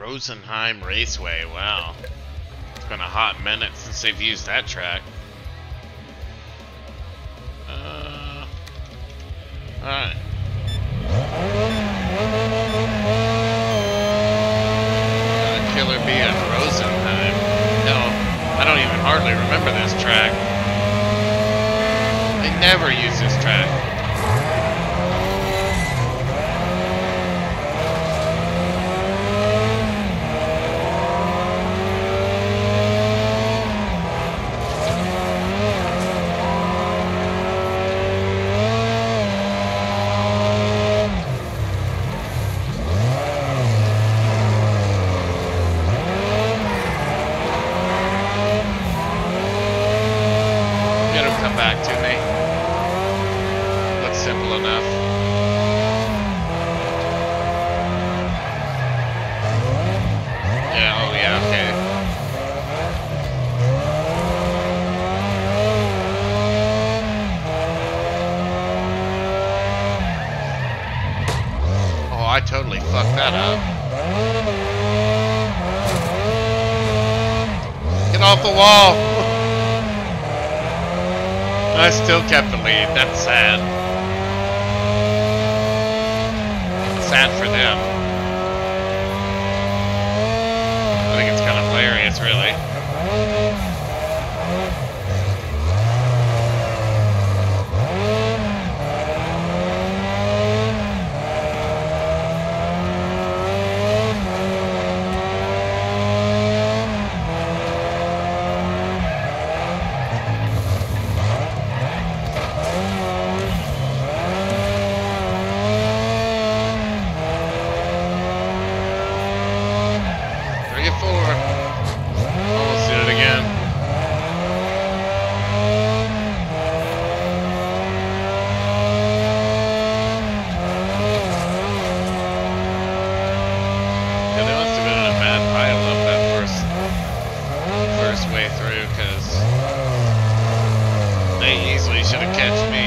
Rosenheim Raceway, wow. It's been a hot minute since they've used that track. Alright. Killerbee at Rosenheim. Hell, I don't even hardly remember this track. They never use this track. Back to me. Looks simple enough. Yeah, oh yeah, okay. Oh, I totally fucked that up. Get off the wall! I still kept the lead. That's sad. Sad for them. I think it's kind of hilarious, really. Almost did it again. Yeah, they must have been in a bad pile up that first way through, because they easily should have catched me.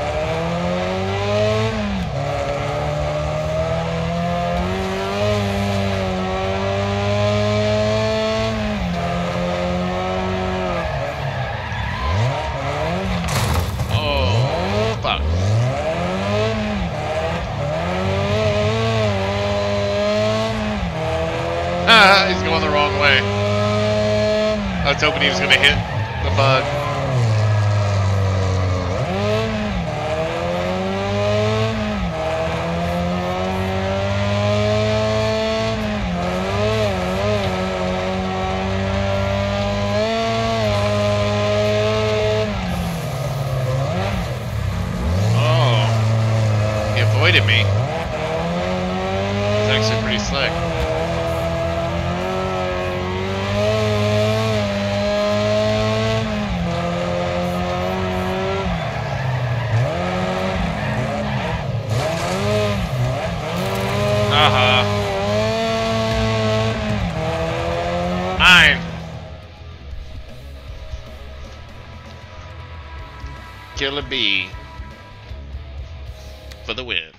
He's going the wrong way. I was hoping he was going to hit the bug. Oh, he avoided me. It's actually pretty slick. Mine. Killerbee for the win.